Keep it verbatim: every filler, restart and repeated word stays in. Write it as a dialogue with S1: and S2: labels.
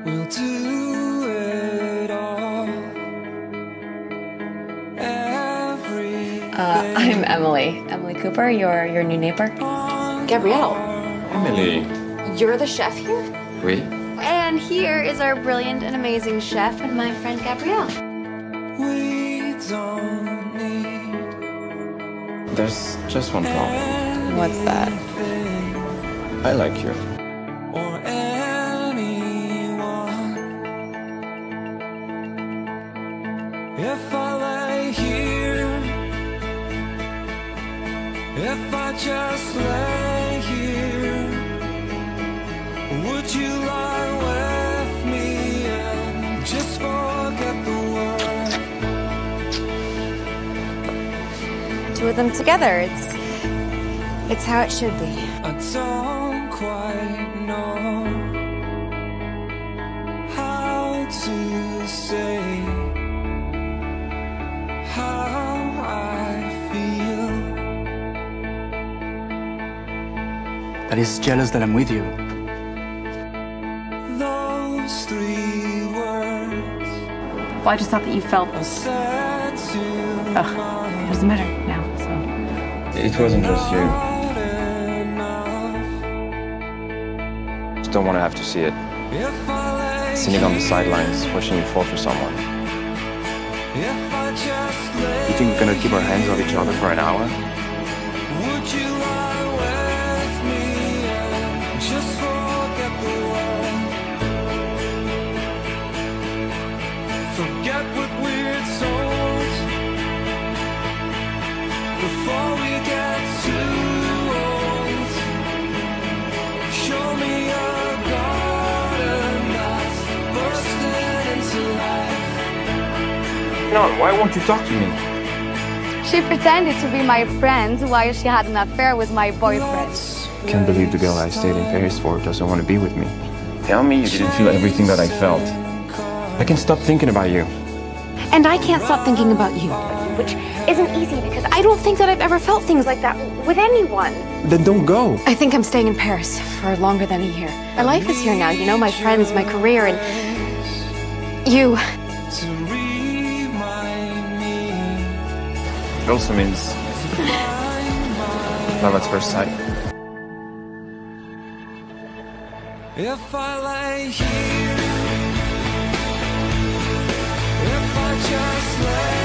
S1: we'll do it all.
S2: Uh, I'm Emily. Emily Cooper, your your new neighbor.
S3: Gabriel.
S4: Emily.
S3: You're the chef here?
S4: Oui.
S3: And here is our brilliant and amazing chef and my friend Gabriel.
S1: We don't need
S4: There's just one problem.
S2: What's that?
S4: I like you.
S1: or anyone. If I lay here, if I just lay here, would you lie with me and just forget the world?
S3: Two of them together. It's it's how it should be.
S1: I don't quite know how to say how I feel.
S5: That is jealous that I'm with you.
S1: Those three words
S2: Well, I just thought that you felt.
S1: are said too
S2: Ugh, it doesn't matter now. So
S4: It wasn't just you.
S1: not enough.
S4: Just don't want to have to see it.
S1: If I lay
S4: Sitting on the
S1: here,
S4: sidelines, watching you fall for someone.
S1: if I just lay
S4: You think we're gonna keep our hands off each other for an hour?
S1: would you lie with me and just forget the world? Forget what we're told before we get too old. Show me a garden that's bursting into life.
S4: No, why won't you talk to me?
S6: She pretended to be my friend while she had an affair with my boyfriend.
S4: Can't believe the girl I stayed in Paris for doesn't want to be with me. Tell me you didn't feel everything that I felt. I can stop thinking about you.
S3: And I can't stop thinking about you. Which isn't easy because I don't think that I've ever felt things like that with anyone.
S4: Then don't go.
S3: I think I'm staying in Paris for longer than a year. My life is here now, you know, my friends, my career, and you.
S1: To remind me
S4: It also means love at first sight.
S1: if I lay here, if I just lay